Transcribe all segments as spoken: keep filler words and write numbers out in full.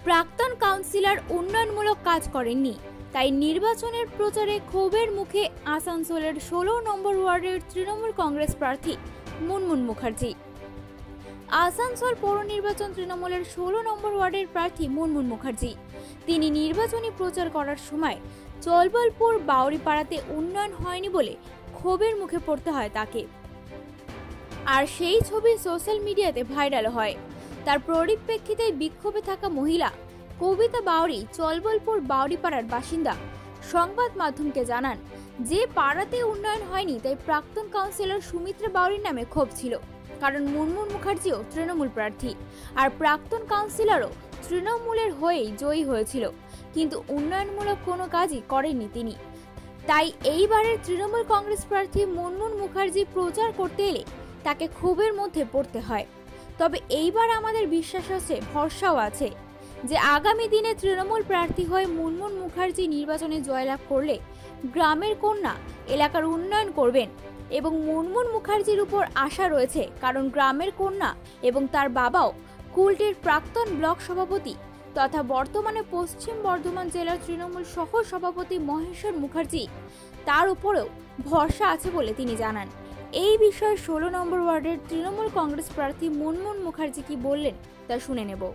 প্রাক্তন কাউন্সিলর উন্নয়নমূলক কাজ করেননি, তাই নির্বাচনের প্রচারে ক্ষোভের মুখে আসানসোলের ষোলো নম্বর ওয়ার্ডের তৃণমূল কংগ্রেস প্রার্থী মুনমুন মুখার্জি। আসানসোল পৌর নির্বাচন তৃণমূলের ষোলো নম্বর ওয়ার্ডের প্রার্থী মুনমুন মুখার্জি। তিনি নির্বাচনী প্রচার করার সময় জলবলপুর বাউরিপাড়াতে উন্নয়ন হয়নি বলে ক্ষোভের মুখে পড়তে হয় তাকে, আর সেই ছবি সোশ্যাল মিডিয়াতে ভাইরাল হয়। তার পরিপ্রেক্ষিতে বিক্ষোভে থাকা মহিলা কবিতা বাউরি জলবলপুর বাউরিপাড়ার বাসিন্দা সংবাদ মাধ্যমকে জানান যে পাড়াতে উন্নয়ন হয়নি, তাই প্রাক্তন কাউন্সিলর সুমিত্রা বাউরির নামে ক্ষোভ ছিল, কারণ মুনমুন মুখার্জিও তৃণমূল প্রার্থী আর প্রাক্তন কাউন্সিলরও তৃণমূলের হয়েই জয়ী হয়েছিল, কিন্তু উন্নয়নমূলক কোনো কাজই করেননি তিনি। তাই এইবারের তৃণমূল কংগ্রেস প্রার্থী মুনমুন মুখার্জি প্রচার করতে এলে তাকে ক্ষোভের মধ্যে পড়তে হয়। তবে এইবার আমাদের বিশ্বাস আছে, ভরসাও আছে যে আগামী দিনে তৃণমূল প্রার্থী হয়ে মুনমুন মুখার্জি নির্বাচনে জয়লাভ করলে গ্রামের কন্যা এলাকার উন্নয়ন করবেন এবং মুনমুন মুখার্জির উপর আশা রয়েছে, কারণ গ্রামের কন্যা এবং তার বাবাও কুলটির প্রাক্তন ব্লক সভাপতি তথা বর্তমানে পশ্চিম বর্ধমান জেলার তৃণমূল সহ সভাপতি মহেশ্বর মুখার্জি, তার উপরেও ভরসা আছে বলে তিনি জানান। এই বিষয়ে ষোলো নম্বর ওয়ার্ডের তৃণমূল কংগ্রেস প্রার্থী মুনমুন মুখার্জি কি বললেন তা শুনে নেব।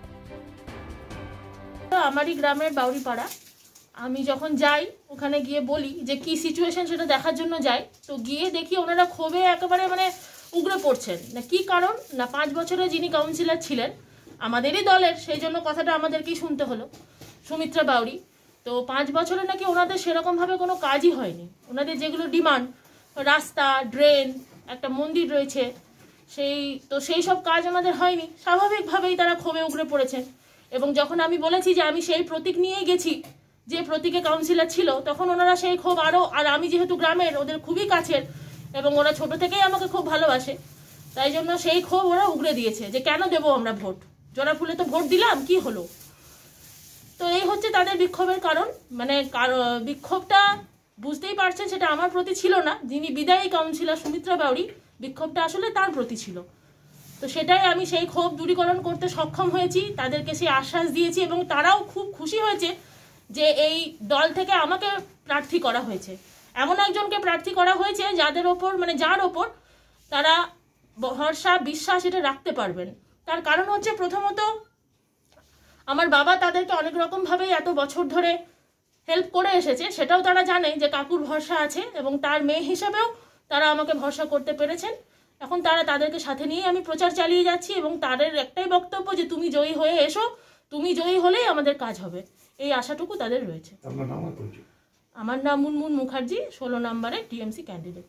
আমারই গ্রামের বাউরিপাড়া, আমি যখন যাই ওখানে গিয়ে বলি যে কি সিচুয়েশন সেটা দেখার জন্য যাই, তো গিয়ে দেখি ওনারা ক্ষোভে একেবারে মানে উগড়ে পড়ছেন। না কি কারণ না, পাঁচ বছরে যিনি কাউন্সিলর ছিলেন আমাদেরই দলের, সেই জন্য কথাটা আমাদেরকেই শুনতে হলো, সুমিত্রা বাউরি। তো পাঁচ বছরে নাকি ওনাদের সেরকমভাবে কোনো কাজই হয়নি। ওনাদের যেগুলো ডিমান্ড, রাস্তা, ড্রেন, একটা মন্দির রয়েছে, সেই তো সেই সব কাজ আমাদের হয়নি। স্বাভাবিকভাবেই তারা ক্ষোভে উগড়ে পড়েছেন। এবং যখন আমি বলেছি যে আমি সেই প্রতীক নিয়েই গেছি যে প্রতীকে কাউন্সিলর ছিল, তখন ওনারা সেই ক্ষোভ আরও, আর আমি যেহেতু গ্রামের ওদের খুবই কাছের এবং ওরা ছোট থেকেই আমাকে খুব ভালোবাসে, তাই জন্য সেই ক্ষোভ ওরা উগড়ে দিয়েছে যে কেন দেবো আমরা ভোট, জোড়া ফুলে তো ভোট দিলাম, কি হলো। তো এই হচ্ছে তাদের বিক্ষোভের কারণ। মানে বিক্ষোভটা বুঝতেই পারছেন সেটা আমার প্রতি ছিল না, যিনি বিদায়ী কাউন্সিলর সুমিত্রা বাউরি, বিক্ষোভটা আসলে তার প্রতি ছিল। তো সেটাই আমি সেই ক্ষোভ দূরীকরণ করতে সক্ষম হয়েছি, তাদেরকে সেই আশ্বাস দিয়েছি এবং তারাও খুব খুশি হয়েছে যে এই দল থেকে আমাকে প্রার্থী করা হয়েছে, এমন একজনকে প্রার্থী করা হয়েছে যাদের ওপর মানে যার ওপর তারা ভরসা বিশ্বাস এটা রাখতে পারবেন। তার কারণ হচ্ছে প্রথমত আমার বাবা তাদেরকে অনেক রকমভাবেই এত বছর ধরে হেল্প করে এসেছে, সেটাও তারা জানে যে কাকুর ভরসা আছে এবং তার মেয়ে হিসাবেও তারা আমাকে ভরসা করতে পেরেছেন। এখন তারা তাদেরকে সাথে নিয়ে আমি প্রচার চালিয়ে যাচ্ছি এবং তাদের একটাই বক্তব্য যে তুমি জয়ী হয়ে এসো, তুমি জয়ী হলেই আমাদের কাজ হবে, এই আশাটুকু তাদের রয়েছে। আমার নাম মুনমুন মুখার্জি, ষোলো নম্বরে টিএমসি ক্যান্ডিডেট।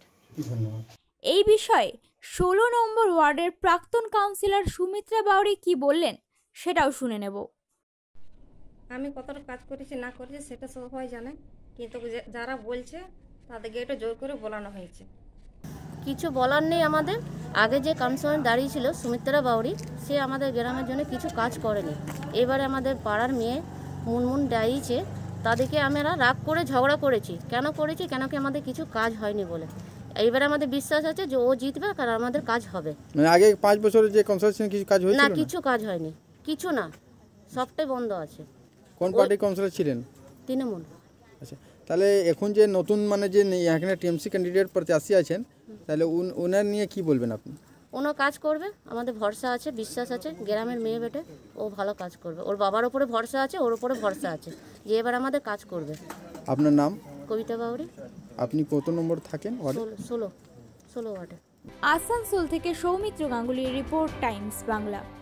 এই বিষয়ে ষোলো নম্বর ওয়ার্ডের প্রাক্তন কাউন্সিলর সুমিত্রা বাউরি কি বললেন সেটাও শুনে নেব। আমি কতটা কাজ করেছি না করেছি সেটা সবাই জানে, কিন্তু যারা বলছে তাদেরকে এটা জোর করে বলানো হয়েছে। কিছু বলার নেই আমাদের। আগে যে কাউন্সিলর দাঁড়িয়ে ছিল সুমিত্রা বাউরি, সে আমাদের গ্রামের জন্য কিছু কাজ করেনি। এবারে আমাদের পাড়ার মেয়ে মুনমুন দাঁড়িয়েছে, তাদেরকে আমরা রাগ করে ঝগড়া করেছি। কেন করেছি? কেন কি আমাদের কিছু কাজ হয়নি বলে। এইবারে আমাদের বিশ্বাস আছে যে ও জিতবে, কারণ আমাদের কাজ হবে। মানে আগে পাঁচ বছরে যে কাউন্সিলর কিছু কাজ হয়েছিল না, কিছু কাজ হয়নি, কিছু না, সবটাই বন্ধ আছে। কোন পার্টির কাউন্সিলর ছিলেন? তৃণমূল। আচ্ছা, তাহলে এখন যে নতুন মানে যে এখানে টিএমসি ক্যান্ডিডেট প্রত্যাশী আছেন, তাহলে ওনার নিয়ে কি বলবেন আপনি? ওনার কাজ করবে, আমাদের ভরসা আছে, বিশ্বাস আছে। গ্রামের মেয়ে বেটে, ও ভালো কাজ করবে। ওর বাবার ওপরে ভরসা আছে, ওর ওপরে ভরসা আছে যে এবার আমাদের কাজ করবে। আপনার নাম? কবিতা বাউরি। আপনি কত নম্বর থাকেন? ষোলো ষোলো ওয়ার্ডে। আসানসোল থেকে সৌমিত্র গাঙ্গুলির রিপোর্ট, টাইমস বাংলা।